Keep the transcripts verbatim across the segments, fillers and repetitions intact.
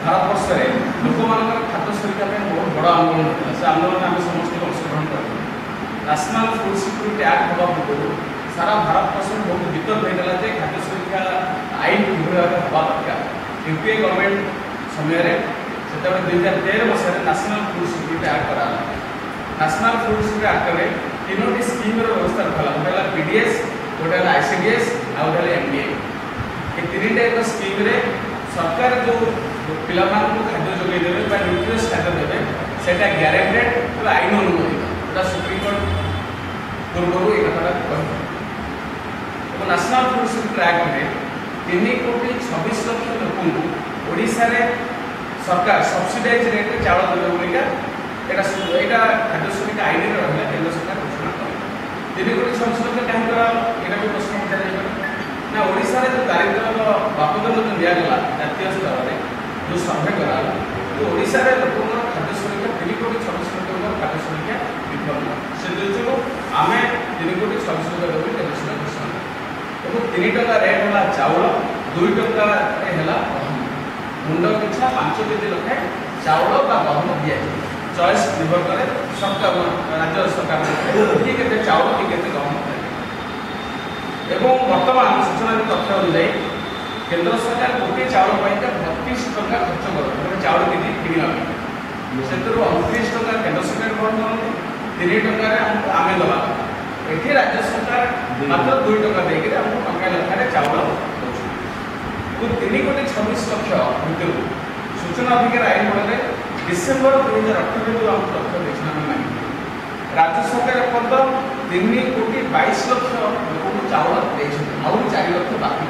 भारत वर्ष में लोक मान खाद्य सुरक्षा बहुत बड़ आंदोलन होता से आंदोलन आम समस्त अंशग्रहण कर नेशनल फूड सिक्यूरीटी एक्ट होगा पूर्व सारा भारत वर्ष में बहुत वितर्क होता है खाद्य सुरक्षा आईन किभली भाव हवा दरकार यूपीए गवर्नमेंट समय से दुई हजार तेरह मसीह नेशनल फूड सिक्यूरीटी एक्ट करा नेशनल फूड सिक्यूरीटी एक्ट में तीनोटी स्कीम व्यवस्था रखा गोटे है पीडीएस गोटे है आईसीडीएस आ गोटे एमडीए ये तीन टाइप स्कीम रे सरकार जो पिला खाद्य जोगे देवे न्यूट्रियस खाद्य देवे से ग्यारेंटेड आईन अनुमोदित सुप्रीम कोर्ट पूर्व ये कथा कही नेशनल फूड सिक्यूरीटी एक्ट में तीन कोटी छब्बीस लक्ष लोक ओडिशा रे सरकार सब्सिडाइज रेट में चाउल देवे बोलिका यहाँ खाद्य सुरक्षा आईन रहा केंद्र सरकार घोषणा करें तीन कोटी छब्बीस लक्ष कहीं यहाँ भी प्रश्न पचार ना ओडिशा रे जो दारिद्र्य बापदन जो दिगला जातीय स्तर में जो सर्भे कराला तो ओडिशा रे लोक खाद्य सुरक्षा तीन कोटी छब्बीस लक्ष खाद्य सुरक्षा विफल से दृष्टि आम तीन कोटी छब्बीस लक्ष देवी केंद्र सरकार घोषणा और तीन टका रेट है चाउल दुई टका है मुंड पिछा पांच केजी लखे चाउल गहम दि जाए चॉइस निर्भर करे सरकार राज्य सरकार किए के चाउल किए के गहम एवं वर्तमान सूचना तथ्य अनुजाई केंद्र सरकार गोटे चाउल बत्तीस टका खर्च कर चाउल केजी किणा से अणतीस टका केंद्र सरकार ग्रहण करते तीन टकर आम दवा ये राज्य सरकार मात्र दुई टका देकर आमको टंका लेखार चाउल दे तीन कोटी छब्बीस लक्ष भितर सूचना अधिकार आईन बड़े डिसेम्बर दुई हजार अठर जो आम तथ्य देखना राज्य सरकार एपर्यंत तीन कोटी बाईस लक्ष लोक चाउल आउट चार लक्ष बाकी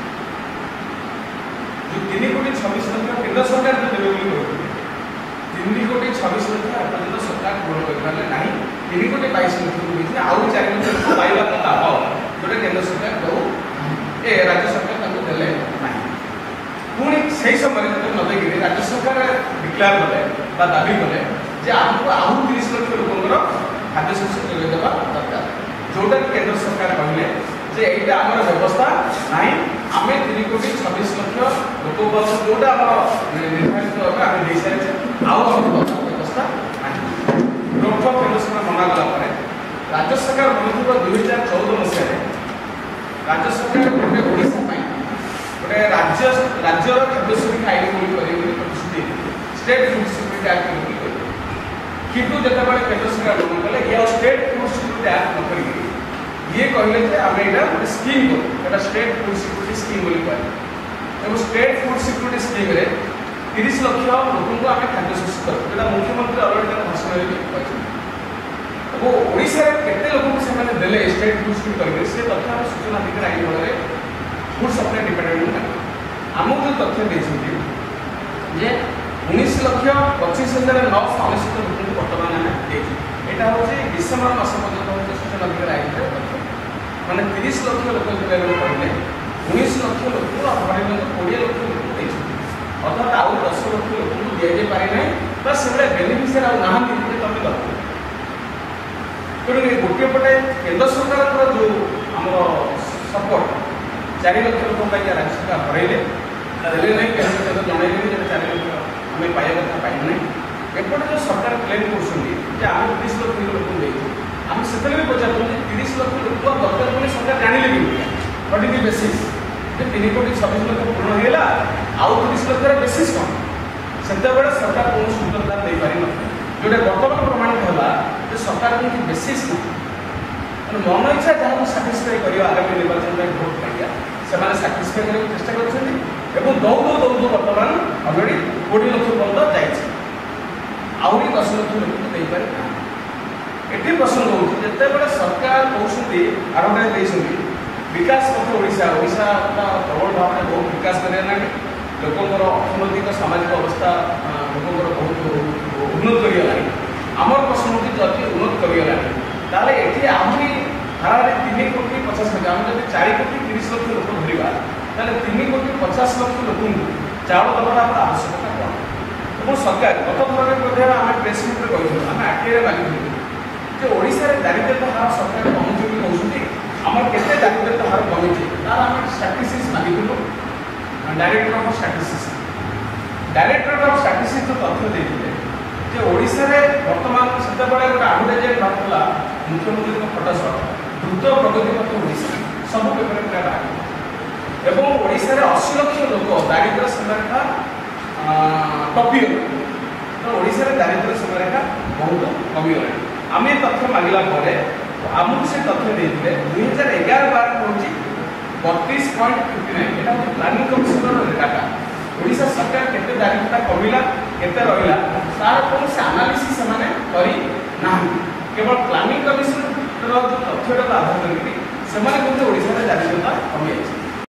जो तीन कोटी छब्बीस लक्ष केंद्र सरकार जो देवे तीन कोटी छब्बीस लक्ष एपर्यंत सरकार ग्रहण कर ना तीन कोटी बाईस लक्ष आउ चार लक्ष पाइबा लाभ जोटा केंद्र सरकार दौ ए राज्य सरकार देले ना पुणी से समय न देखिए राज्य सरकार डिक्लेयर कले दाबी कले आमको आउ तीस लक्ष लोकर खाद्य शस्य जोगे देवा दरकार जोटा केंद्र सरकार कहले जे एटा आमर व्यवस्था नहीं आम तीन कोटी छब्बीस लक्ष लोक जोटा निर्धारित भाव आम दे सारी आउ व्यवस्था नहीं रोक केंद्र सरकार मना कला राज्य सरकार बनूर दुई हजार चौदह मसीह राज्य सरकार गोटे ओडिशा गोटे राज्य राज्यर खाद्य सुरक्षा आईन बोली प्रतिश्रुति स्टेट फूड सिक्यूरीटी एक्ट किंतु जितेबाला केंद्र सरकार ग्रहण कले ये स्टेट फूड सिक्यूरीटी एक्ट न करेंगे ये कहले जे आम यहाँ गोटे स्कीम करूँ स्टेट फूड सिक्यूरीटी स्कीम बोली कहे और स्टेट फूड सिक्यूरीटी स्कीम रे तीस लक्ष लोक को आम खाद्य शस्य करूँ जो मुख्यमंत्री अलरेडी भाषण और ओडिशा केते लोक से देले स्टेट फूड सिक्यूरीटी करेंगे से तथ्य सूचना अधिकार आईन बल फूड सप्लाई डिपार्टमेंट आमको जो तथ्य देते जे उन्नीस लक्ष पचीस हजार नौश अनेशत लोक बर्तमान आम यहाँ हूँ डिसेम्बर मस पर्यटन हूँ सूचना अधिकार आईन मैंने तीस लक्ष लोक कहले उन्नीस लक्ष लोक हरिण कोड़े लक्ष लोक अर्थात आउ दस लक्ष लोक दि जाई पारे ना से बेनिफिशियरी आउ ना तुम दर तेणु गोटे पटे केंद्र सरकार जो आम सपोर्ट चार लक्ष लोक राज्य सरकार हरइले देले नहीं केंद्र जनइले चार लक्ष आम पाइबा कथा पाइबा ना एपटे जो सरकार क्लेम कर आम तीस लक्ष लोक देते आम से पचार तीस लक्ष लोक दरकार बोली सरकार जानिले भी व्हाट इज द बेसिस तीन कोटी छब्बीस लक्ष पूर्ण होगा आउ तीस लक्ष बेसिस कौन से सरकार कौन सुंदरता दे पारि जोटा बर्तमान प्रमाणित है जो सरकार को बेसिस ना मन इच्छा जहाँ साटिस्फाई कर आगामी निर्वाचन में भोट पाइबा से साटिस्फाई करने चेष्टा कर दौड़ दौड़ बर्तमान अलरेडी कोड़े लक्ष पर्यटन जाइए आहरी दस लक्ष लोक दे पारे ना ये प्रश्न होती जितेबाला सरकार कहते आरंभ विकास पथ ओडिशा ओडिशा प्रबल भाव में बहुत विकास करना लोकर अर्थनैतिक सामाजिक अवस्था लोकर बहुत उन्नत करगला आमर प्रश्न होती जदि उन्नत करगला ताले ये आहरी हारे तीन कोटी पचास लक्ष आम जब चार कोटी तीस लक्ष लोक धरवा ताले तीन कोटी पचास लक्ष लोक चाउल दबार आम आवश्यकता कौन और सरकार गत थर आम प्रेस मीट कही आम आरटीआई मागिलु जे ओडिशा रे दारिद्र्यता हार सरकार कमुची कहते आम के दारिद्र्यता हार कमी तार आम स्टाटिस्टिक्स मागिलु director of statistics directorate of statistics जो तथ्य देते जे ओडिशा रे वर्तमान सेतेबेले गोटे एडवर्टाइजमेंट बाहरला मुख्यमंत्री को फोटो शॉट द्रुत प्रगति पथ ओडिशा सब पेपर पूरा बाहर एवं ओडिशा रे अस्सी लाख लोक दारिद्र्य सीमारेखा टपी तो ओडिशा रे दारिद्र्य सीमारेखा बहुत कमी गला आम तथ्य मांगला आमको से तथ्य देते दुई हजार एगार बार हूँ बतीस पॉइंट फिफ्टी नाइन यहाँ हूँ प्लानिंग कमिशनर डाटा ओडिशा सरकार केते दारिद्रता कमिला केते रहिला तार कौन से एनालिसिस से करी ना केवल प्लानिंग कमिशनर जो तथ्यटा आधार करके ओडिशा दारिद्रता कमी जाए।